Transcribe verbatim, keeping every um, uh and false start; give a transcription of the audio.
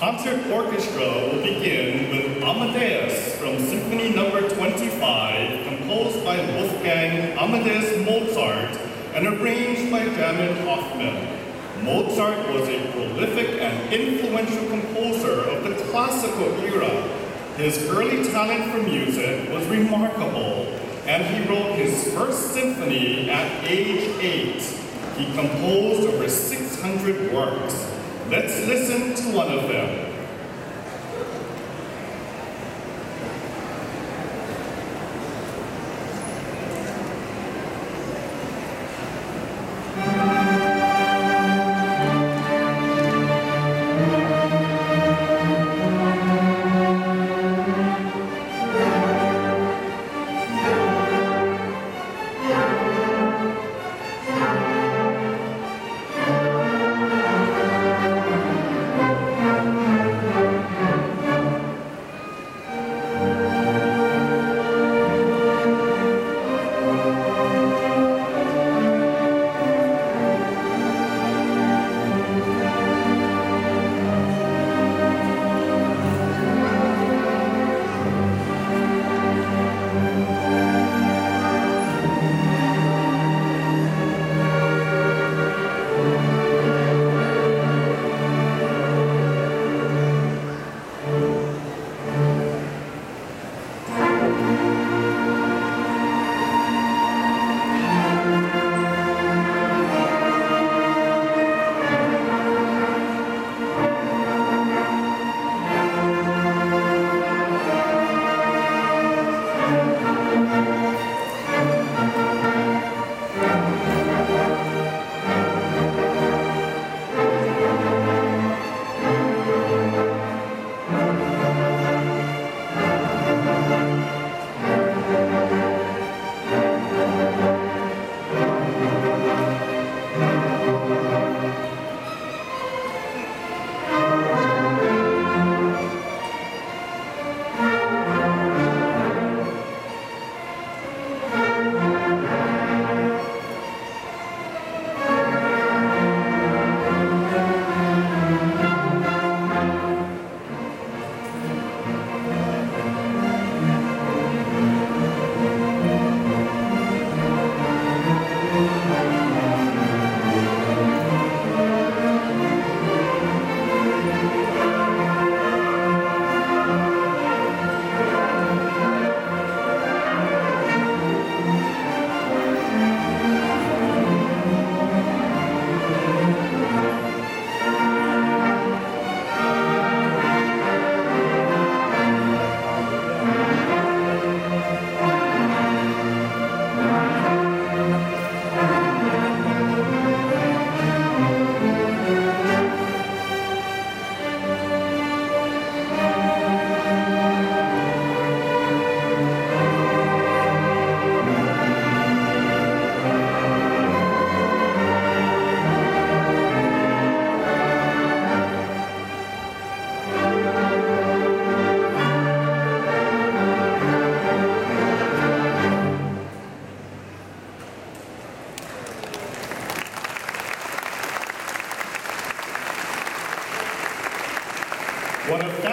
Concert Orchestra will begin with Amadeus from Symphony Number twenty-five, composed by Wolfgang Amadeus Mozart and arranged by David Hoffman. Mozart was a prolific and influential composer of the classical era. His early talent for music was remarkable, and he wrote his first symphony at age eight. He composed over six hundred works. Let's listen to one of them. One of